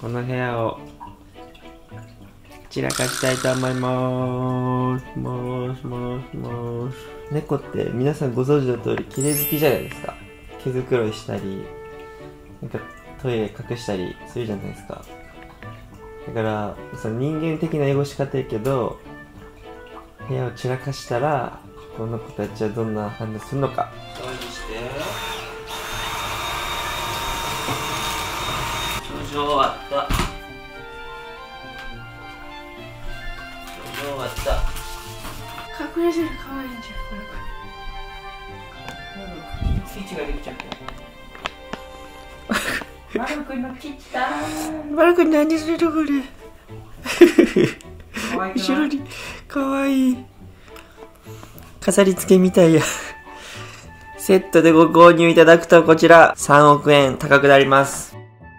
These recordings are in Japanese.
この部屋を散らかしたいと思います。猫って皆さんご存知の通り綺麗好きじゃないですか。毛づくろいしたり、なんかトイレ隠したりするじゃないですか。だからその人間的な汚し方やけど、部屋を散らかしたらこの子たちはどんな反応するのか。掃除して。掃除終わった。掃除終わった。 隠れてる可愛いんじゃん、これ。スイッチができちゃった。マルくんの切った。 マルくん何するのこれ。後ろに可愛い飾り付けみたいや。セットでご購入いただくとこちら3億円高くなります。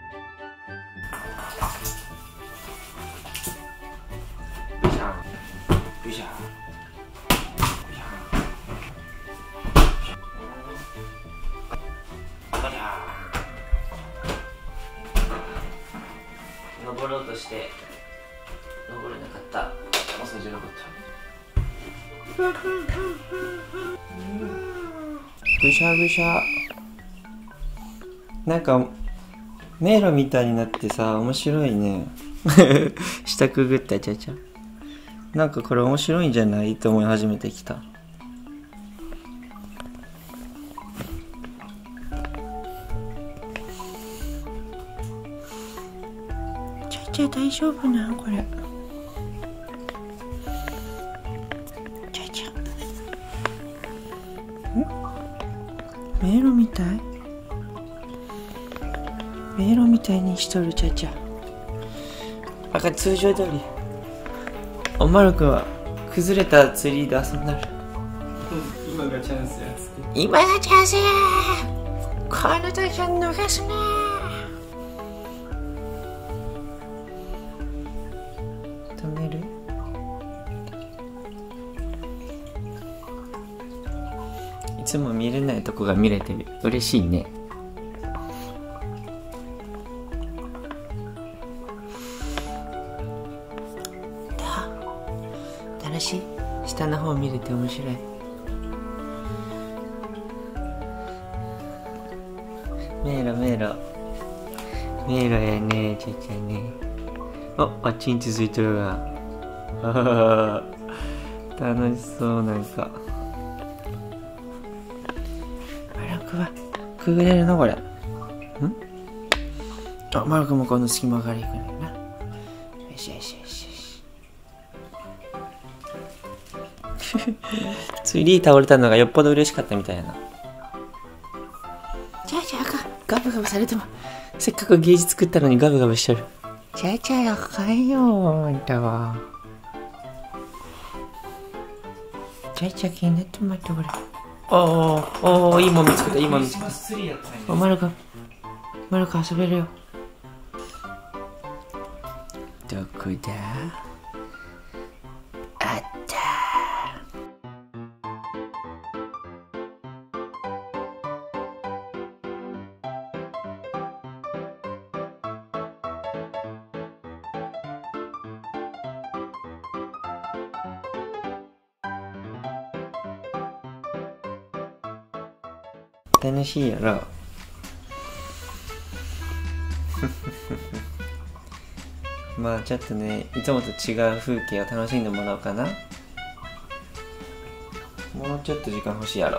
登ろうとして登れなかった。お掃除ロボット。ぐしゃぐしゃ。なんか迷路みたいになってさ、面白いね。下くぐったちゃちゃ。なんかこれ面白いんじゃないと思い始めてきた。ちゃ大丈夫なこれ。ちゃちゃ。迷路みたい。迷路みたいにしとるちゃちゃ。通常通り。おまるくんは崩れたツリーで遊んだる。 今がチャンスや。 今がチャンスや。この時は逃すな。止める？いつも見れないとこが見れて嬉しいね。楽しい？下の方見れて面白い。迷路やね、ちゃちゃね。あっちに続いてるが。楽しそう。なんかマルクはくぐれるのこれ。マルクもこの隙間から行くのよな。よしよしよしよし。ツリー倒れたのがよっぽど嬉しかったみたいやな。ちゃちゃあかん。ガブガブされてもせっかくゲージ作ったのにガブガブしとる。ちゃちゃあかんよあんたは。ちゃちゃ気になってまったこれ。おいいもん見つけた。いいもん見つけた。マルク遊べるよ。どこだ？あった。楽しいやろ。まあちょっとね、いつもと違う風景を楽しんでもらおうかな。もうちょっと時間欲しいやろ。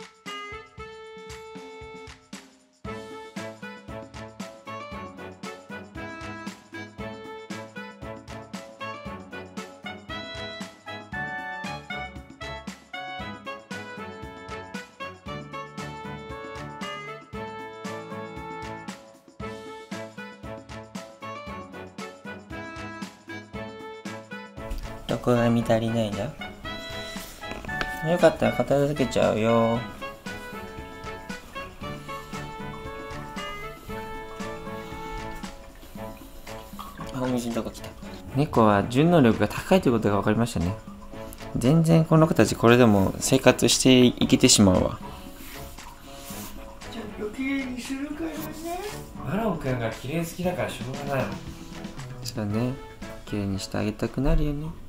どこが見足りないんだ？よかったら片付けちゃうよ。お水のとこ来た。猫は順応力が高いということが分かりましたね。全然この子たちこれでも生活していけてしまうわ。ちゃんときれいにするからね。マロンくんがきれい好きだからしょうがないもん。 そうね、綺麗にしてあげたくなるよね。